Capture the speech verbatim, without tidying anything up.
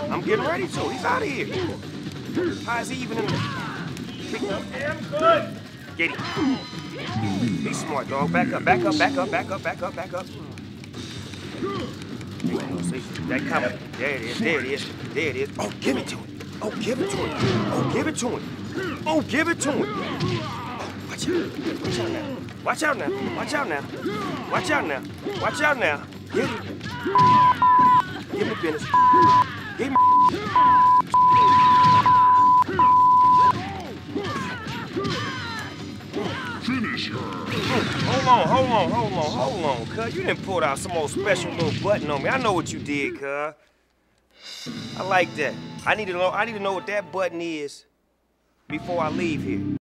I'm getting ready to. He's out of here. How is he even in the... Damn good. Get him. Be smart, dog. Back up, back up, back up, back up, back up, back up. See, that coming. There it is, there it is, there it is. Oh, give it to him. Oh, give it to him. Oh, give it to him. Oh, give it to him. Oh, watch out. Watch out now. Watch out now. Watch out now. Watch out now. Watch out now. Get him. Give him the business. Give him. Finish her. Hold on, hold on, hold on, hold on, cuz. You done pulled out some old special little button on me. I know what you did, cuz. I like that. I need to know, I need to know what that button is before I leave here.